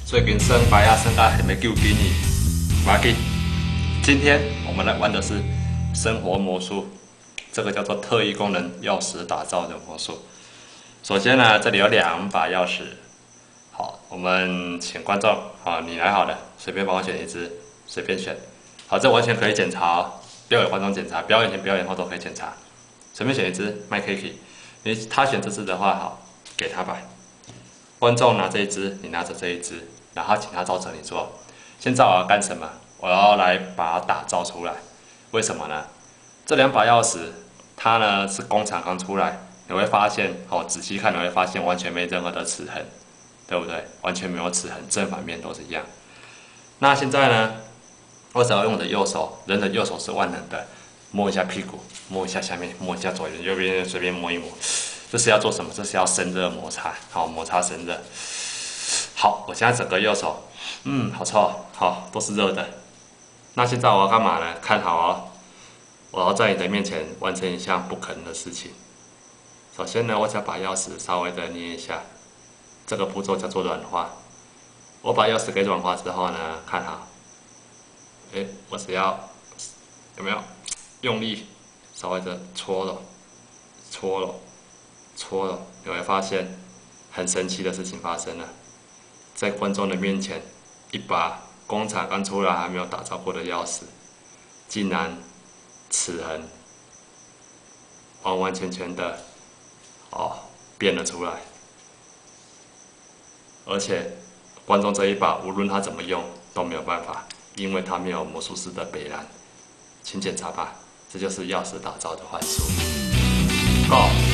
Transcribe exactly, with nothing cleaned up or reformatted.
最近生白鸭生到还没救给你，马给。今天我们来玩的是生活魔术，这个叫做特异功能钥匙打造的魔术。首先呢，这里有两把钥匙。好，我们请观众，好，你来好了，随便帮我选一只，随便选。好，这完全可以检查哦，不要有观众检查，表演前、表演后都可以检查。随便选一只麦 Kiki， 你他选这只的话，好，给他吧。观众拿这一只，你拿着这一只，然后请他照着你做。现在我要干什么？我要来把它打造出来。为什么呢？这两把钥匙，它呢是工厂刚出来，你会发现，哦，仔细看你会发现完全没任何的齿痕，对不对？完全没有齿痕，正反面都是一样。那现在呢，我只要用我的右手，人的右手是万能的，摸一下屁股，摸一下下面，摸一下左边、右边，随便摸一摸。这是要做什么？这是要生热摩擦，好，摩擦生热。好，我现在整个右手，嗯，好臭，好，都是热的。那现在我要干嘛呢？看好哦，我要在你的面前完成一项不可能的事情。首先呢，我想把钥匙稍微的捏一下，这个步骤叫做软化。我把钥匙给软化之后呢，看好，哎，我只要有没有用力，稍微的搓了，搓了。搓了，你会发现很神奇的事情发生了，在观众的面前，一把工厂刚出来还没有打造过的钥匙，竟然齿痕完完全全的哦变了出来，而且观众这一把无论他怎么用都没有办法，因为他没有魔术师的北蓝，请检查吧，这就是钥匙打造的幻术。Go。